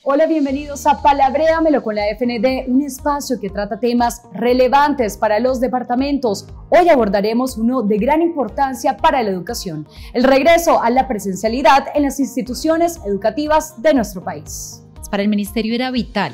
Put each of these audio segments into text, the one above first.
Hola, bienvenidos a Palabréamelo con la FND, un espacio que trata temas relevantes para los departamentos. Hoy abordaremos uno de gran importancia para la educación, el regreso a la presencialidad en las instituciones educativas de nuestro país. Para el ministerio era vital,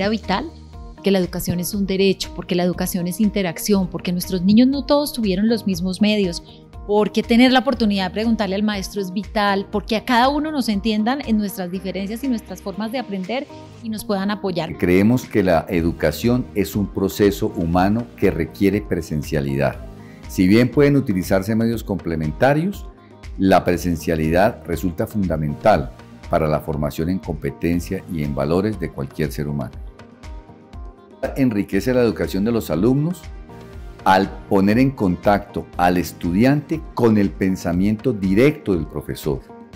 que la educación es un derecho, porque la educación es interacción, porque nuestros niños no todos tuvieron los mismos medios, porque tener la oportunidad de preguntarle al maestro es vital, porque a cada uno nos entiendan en nuestras diferencias y nuestras formas de aprender y nos puedan apoyar. Creemos que la educación es un proceso humano que requiere presencialidad. Si bien pueden utilizarse medios complementarios, la presencialidad resulta fundamental para la formación en competencia y en valores de cualquier ser humano. Enriquece la educación de los alumnos al poner en contacto al estudiante con el pensamiento directo del profesor,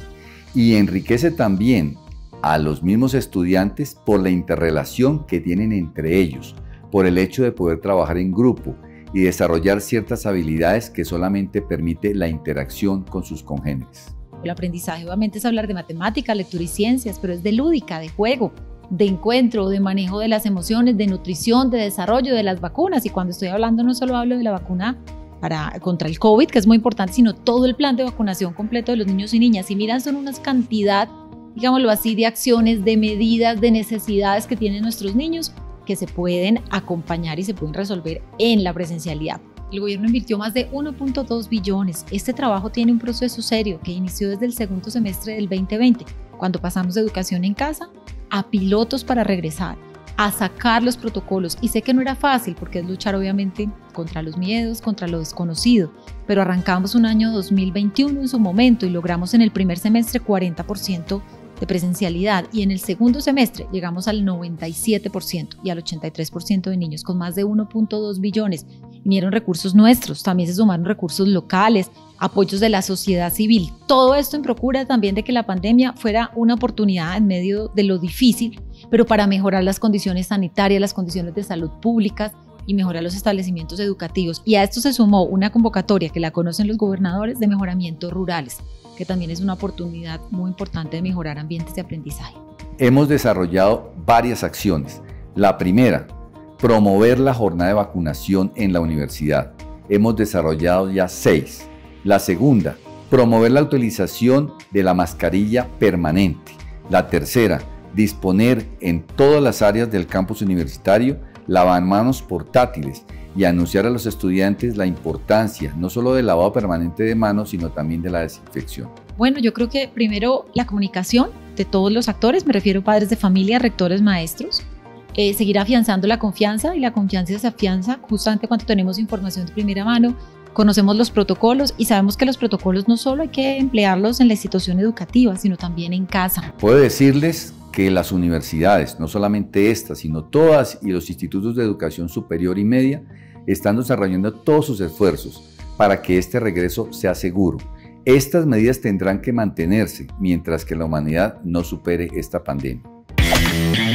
y enriquece también a los mismos estudiantes por la interrelación que tienen entre ellos, por el hecho de poder trabajar en grupo y desarrollar ciertas habilidades que solamente permite la interacción con sus congéneres. El aprendizaje obviamente es hablar de matemática, lectura y ciencias, pero es de lúdica, de juego, de encuentro, de manejo de las emociones, de nutrición, de desarrollo de las vacunas. Y cuando estoy hablando no solo hablo de la vacuna contra el COVID, que es muy importante, sino todo el plan de vacunación completo de los niños y niñas. Y miran, son una cantidad, digámoslo así, de acciones, de medidas, de necesidades que tienen nuestros niños que se pueden acompañar y se pueden resolver en la presencialidad. El gobierno invirtió más de 1.2 billones. Este trabajo tiene un proceso serio que inició desde el segundo semestre del 2020, cuando pasamos de educación en casa a pilotos para regresar, a sacar los protocolos. Y sé que no era fácil porque es luchar obviamente contra los miedos, contra lo desconocido, pero arrancamos un año 2021 en su momento y logramos en el primer semestre 40% de presencialidad y en el segundo semestre llegamos al 97% y al 83% de niños con más de 1.2 billones. Vinieron recursos nuestros, también se sumaron recursos locales, apoyos de la sociedad civil. Todo esto en procura también de que la pandemia fuera una oportunidad en medio de lo difícil, pero para mejorar las condiciones sanitarias, las condiciones de salud públicas y mejorar los establecimientos educativos. Y a esto se sumó una convocatoria que la conocen los gobernadores de mejoramientos rurales, que también es una oportunidad muy importante de mejorar ambientes de aprendizaje. Hemos desarrollado varias acciones. La primera, promover la jornada de vacunación en la universidad. Hemos desarrollado ya 6. La segunda, promover la utilización de la mascarilla permanente. La tercera, disponer en todas las áreas del campus universitario lavamanos portátiles y anunciar a los estudiantes la importancia no solo del lavado permanente de manos, sino también de la desinfección. Bueno, yo creo que primero la comunicación de todos los actores, me refiero a padres de familia, rectores, maestros, seguir afianzando la confianza, y la confianza se afianza justamente cuando tenemos información de primera mano, conocemos los protocolos y sabemos que los protocolos no solo hay que emplearlos en la institución educativa, sino también en casa. Puedo decirles que las universidades, no solamente estas, sino todas, y los institutos de educación superior y media, están desarrollando todos sus esfuerzos para que este regreso sea seguro. Estas medidas tendrán que mantenerse mientras que la humanidad no supere esta pandemia.